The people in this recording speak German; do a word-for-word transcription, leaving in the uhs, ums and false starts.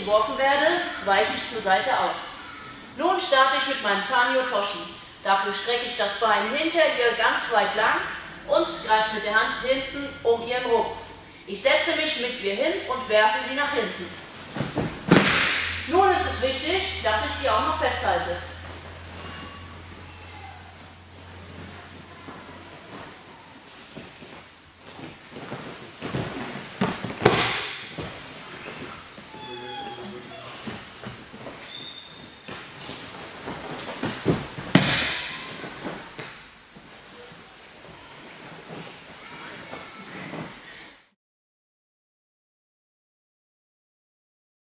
geworfen werde, weiche ich zur Seite aus. Nun starte ich mit meinem Tanio Toshi. Dafür strecke ich das Bein hinter ihr ganz weit lang und greife mit der Hand hinten um ihren Rumpf. Ich setze mich mit ihr hin und werfe sie nach hinten. Nun ist es wichtig, dass ich die auch noch festhalte.